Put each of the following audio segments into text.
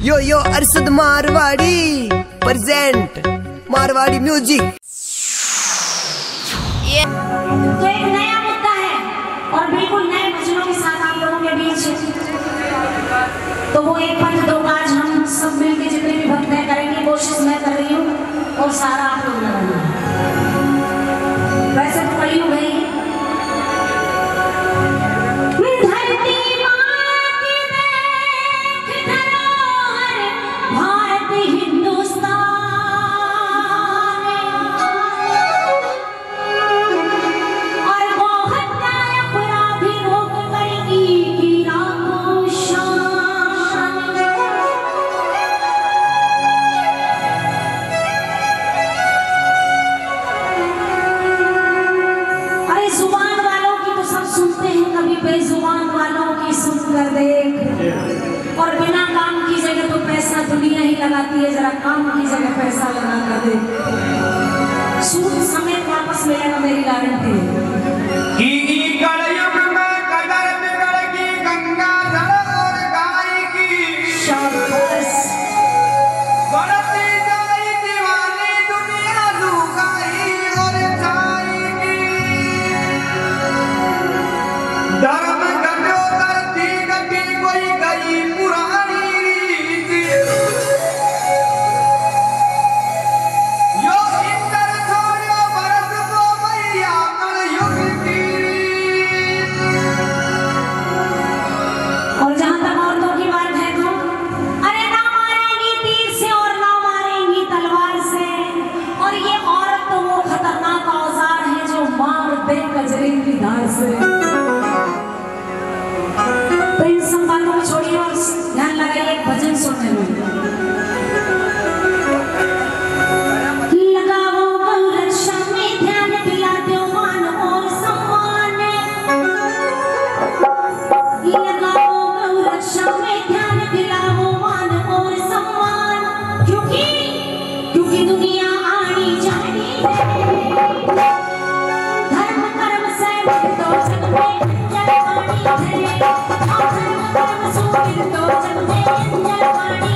यो Arshad Marwari present Marwari music. तो एक नया मुद्दा है और बिल्कुल नए भजनों के साथ आप लोगों के बीच, तो वो एक पंथ दो काज हम सब मिलकर जितने भी भक्त हैं करेंगे। कोशिश मैं कर रही हूँ और सारा आप लोग लगाइए। वैसे तो कड़ी हो गई और बिना काम की जगह तो पैसा दुनिया ही लगाती है, जरा काम की जगह पैसा लगा कर दे, सूद समेत वापस मिलेगा, मेरी गारंटी है। तो इन सब बातों को छोड़िए और ध्यान लगाइए एक भजन सुनने में। लगाओ गौरक्षा में ध्यान, दिला दो मान और सम्मान। लगाओ गौरक्षा में ध्यान, दिलाओ मान और सम्मान, क्योंकि दुनिया आनी जानी है। धर्म कर्म से तो जग में जलवानी है, धर्म कर्म से तो जग में जलवानी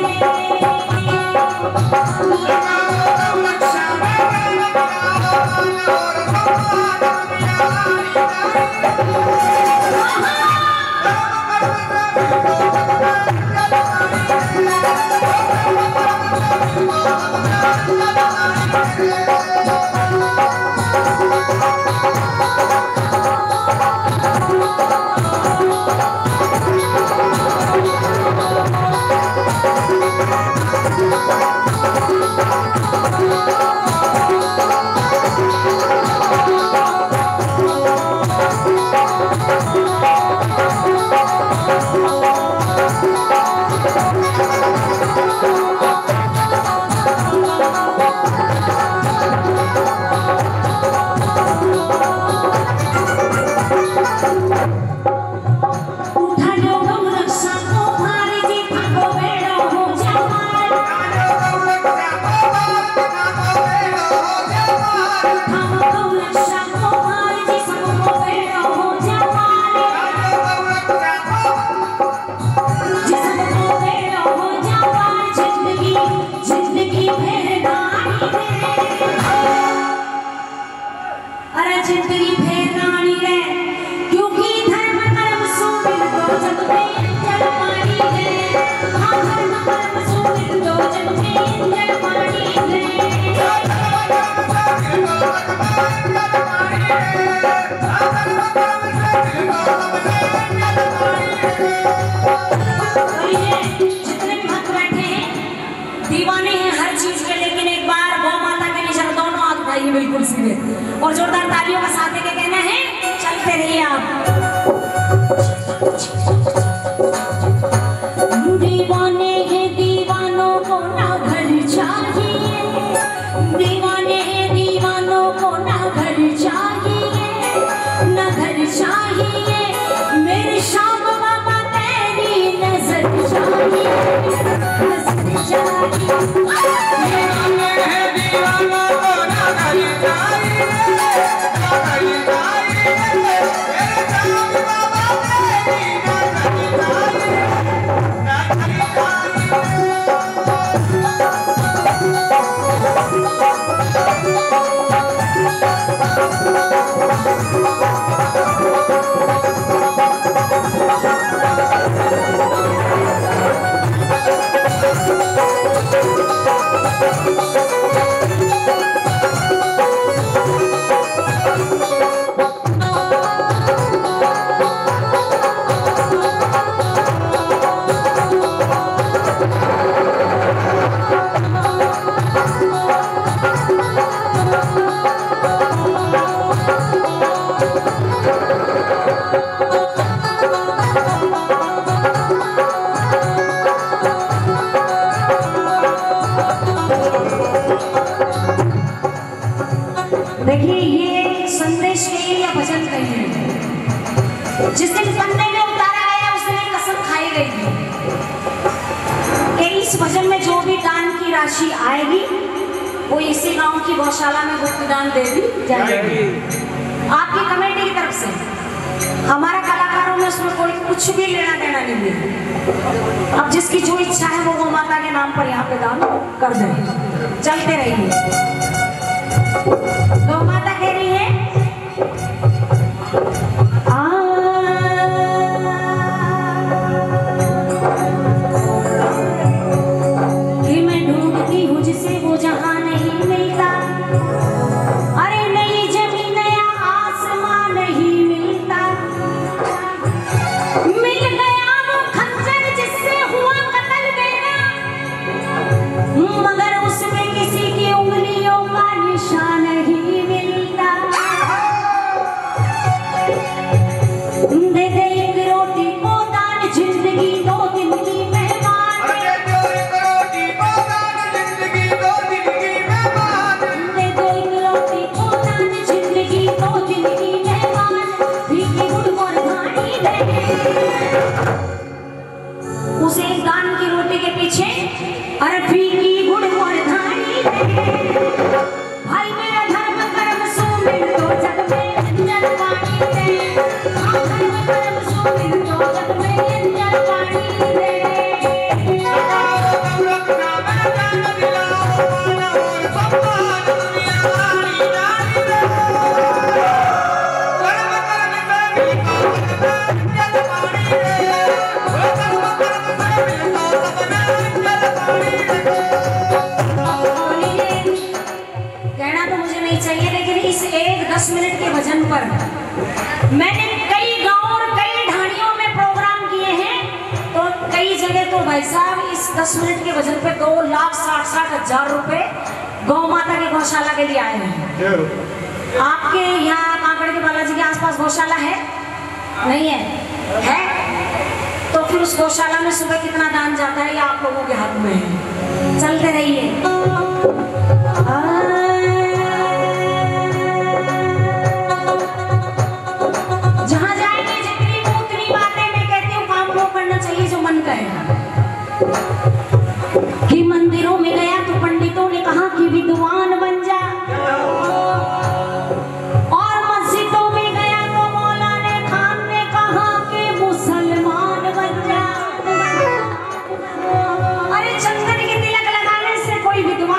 दीवाने हैं हर चीज के, लेकिन एक बार गौ माता के निशान दोनों हाथ उठाइए बिल्कुल सीधे और जोरदार तालियों का साथ देके कहना है चलते रहिए आप। दीवाने हैं दीवानों को ना घर चाहिए, दीवाने हैं दीवानों को ना घर चाहिए, ना घर चाहिए, मेरे शाम बाबा तेरी नजर चाहिए, नजर चाहिए। दीवाने हैं दीवानों को ना घर चाहिए, ना घर चाहिए, मेरे शाम बाबा तेरी नजर चाहिए, नजर चाहिए। देखिए ये संदेश कहिए या भजन कहिए, जिस दिन पन्ने में उतारा गया उस दिन एक कसम खाई गई थी कि इस भजन में जो भी दान की राशि आएगी वो इसी गांव की गौशाला में गुप्त दान दे दी जाएगी आपकी कमेटी की तरफ से। हमारा कलाकारों में उसमें कोई कुछ भी लेना देना नहीं है। अब जिसकी जो इच्छा है वो माता के नाम पर यहाँ पे दान कर दे। चलते रहिए। गौ माता कह रही है कि मैं ढूंढती हूँ जिसे वो जहां नहीं मिलता। अरे नई जमीन नया आसमान नहीं मिलता। मिल गया वो खंजर जिससे हुआ कत्ल मेरा, मगर उसमें किसी की उंगलियों का निशान नहीं मिलता। दे दे एक रोटी को दान जिंदगी 2 दिन की मेहमान। दे दो एक रोटी को दान जिंदगी 2 दिन की मेहमान। भीगी गुड़ और घानी दे। उसे एक दान की रोटी के पीछे अरे फीकी गुड़ और घानी दे। भाई मेरा धर्म कर्म सो मिल दो जग में अंजन पानी दे। धर्म कर्म सो मिल दो जग में अंजन पानी दे। कहना तो मुझे नहीं चाहिए, लेकिन इस एक 10 मिनट के भजन पर मैंने कई गांव और कई ढाणियों में प्रोग्राम किए हैं। तो कई जगह तो भाई साहब इस 10 मिनट के भजन पे 2,60,000 रुपए गौ माता की गौशाला के लिए आए हैं। आपके यहाँ कांकड़ के बालाजी के आसपास गौशाला है? नहीं है? तो फिर उस गौशाला में सुबह कितना दान जाता है ये आप लोगों के हाथ में है। चलते रहिए। जहां जाएंगे जितनी उतनी बातें मैं कहती हूँ काम वो करना चाहिए जो मन का है। कि मंदिरों में गया तो पंडितों ने कहा कि विद्वान बन जा, और मस्जिदों में गया तो मौलाना खान ने कहा कि मुसलमान बन जा। अरे चंदन के तिलक लगाने से कोई विद्वान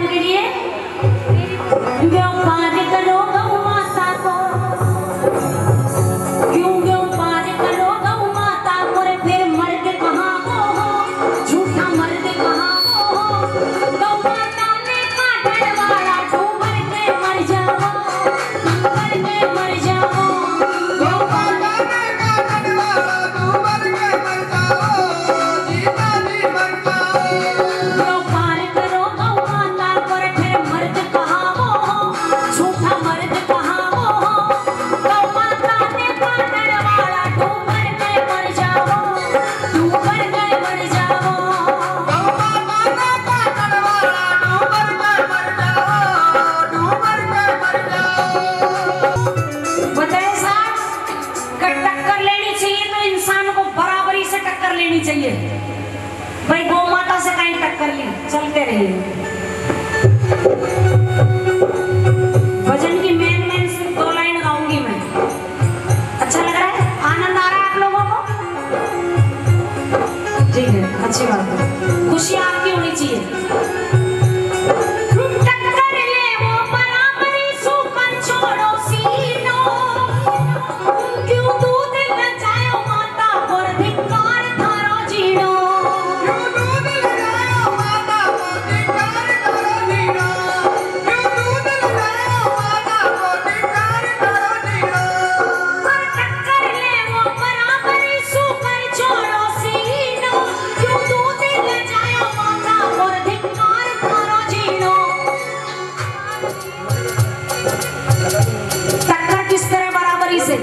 उनके लिए व्यापार करो गौ माता को, क्यों व्यापार करो गौ माता को रे, फिर मर्द कहाँ हो, झूठा मर्द कहाँ हो, गौ माता ने काटन वाला डूबर के मर जाओ, डूबर के मर जाओ, गौ माता ने काटन वाला डूबर के मर जाओ, जीता भी मर जाओ, व्यापार करो गौ माता को रे, फिर मर्द कहाँ हो, झूठा मर्द कहाँ हो, गौ माता ने काटन वाला डूबर के मर जाओ, डूबर के मर जाओ, गौ माता ने काटन वाला डूबर के मर जाओ, डूबर के मर जाओ। बताए साहब, टक्कर लेनी चाहिए तो इंसान को बराबरी से टक्कर लेनी चाहिए। भाई गौ माता से कहीं टक्कर ली, चलते रहिए। भजन की मेन सिर्फ 2 लाइन गाऊंगी मैं। अच्छा लग रहा है? आनंद आ रहा है आप लोगों को? ठीक है, अच्छी बात है, खुशी आपकी होनी चाहिए। टक्कर ले वो बराबरी सुकर छोड़ो सीनो, क्यों दूध लजायो माता पर धिक्कार थारो जीनो, क्यों दूध लजायो माता पर धिक्कार थारो जीनो, क्यों दूध लजायो माता पर धिक्कार थारो जीनो, पर टक्कर ले वो बराबरी सुकर छोड़ो सीनो, क्यों दूध लजायो माता पर धिक्कार थारो जीनो। टक्कर किस तरह बराबरी से?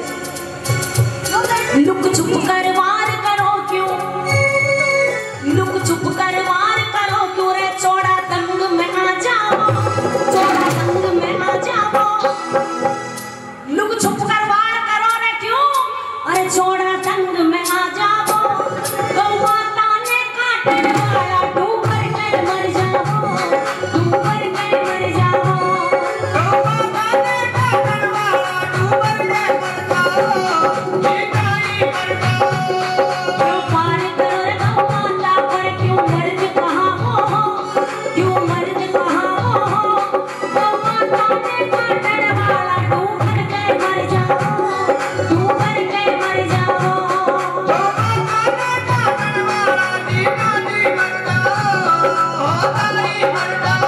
लुक छुप कर वार करो क्यों, लुक छुप कर वार करो क्यों रे, चौड़ा दंग में आ जाओ, चौड़ा दंग में आ जाओ, लुक छुप कर वार करो रे क्यों, अरे चौड़ा दंग में आ जाओ, गौ माता ने काटन वाला डूबर कर मर जाओ, डूबर कर मर जाओ, गौ माता ने काटन वाला डूबर कर मर जाओ, जीता ही मर जाओ, व्यापार करो रे गौ माता पर, क्यों मर्द कहाँ हो, क्यों मर्द कहाँ हो, गौ माता ने काटन वाला डूबर कर मर जाओ, डूबर कर मर जाओ, गौ माता ने काटन वाला जीता ही मर जाओ, होता ही मर जाओ।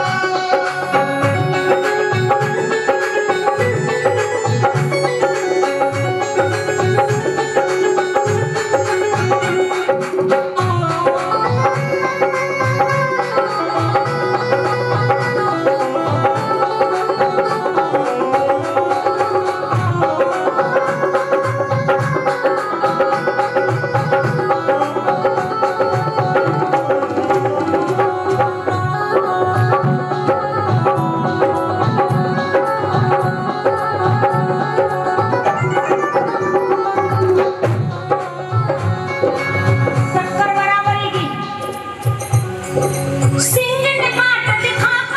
टक्कर बराबरी की, सिंह ने काट दिखा